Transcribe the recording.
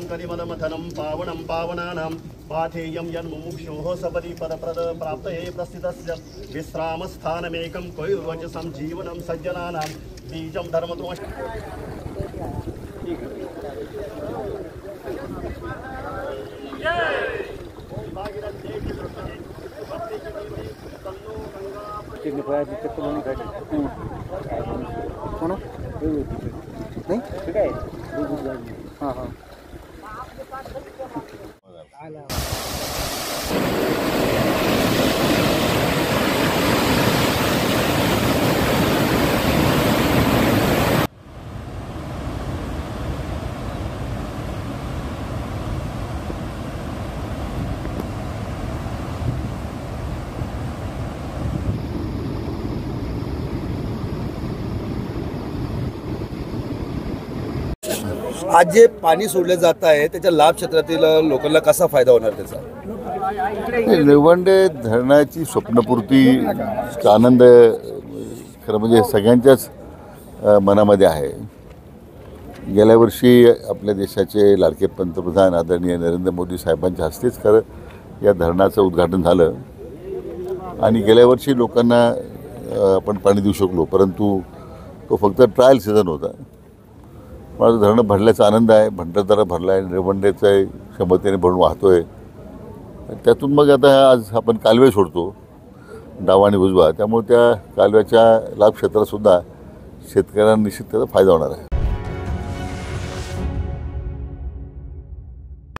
कलिमलमथनं पावनं पावनानां पाठेयं यन्मुमुक्षोः सपदि पदप्रद प्राप्तये प्रस्थितस्य विश्रामस्थानमेकं कैर्वचसं जीवनं सज्जनानां बीजं धर्मतो हाँ हाँ आज जे पाणी सोडले जात आहे त्याच्या लाभ क्षेत्रातील लोकांना कसा फायदा होणार त्याचा? निळवंडे धरणाची स्वप्नपूर्तीचा आनंद खरं म्हणजे सगळ्यांच्याच मनामध्ये आहे. गेल्या वर्षी आपल्या देशाचे लाडके पंतप्रधान आदरणीय नरेंद्र मोदी साहेबांच्या हस्तेच खरं या धरणाचं उद्घाटन झालं आणि गेल्या वर्षी लोकांना आपण पाणी देऊ शकलो, परंतु तो फक्त ट्रायल सीझन होता. माझं धरण भरल्याचा आनंद आहे. भंडारदरा भरला आहे, निळवंडेचं क्षमतेने भरून वाहतो आहे. त्यातून मग आता आज आपण कालवे सोडतो डावा आणि उजवा, त्यामुळे त्या कालव्याच्या लाभ क्षेत्रातसुद्धा शेतकऱ्यांना निश्चित त्याचा फायदा होणार आहे.